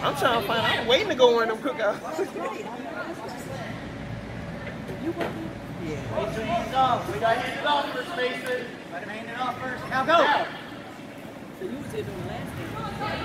I'm trying to find. I'm waiting to go in them cookouts. Face your hands off. We got to hand it off first, Mason. Let him hand it off first. Now go. So you was here doing the last game.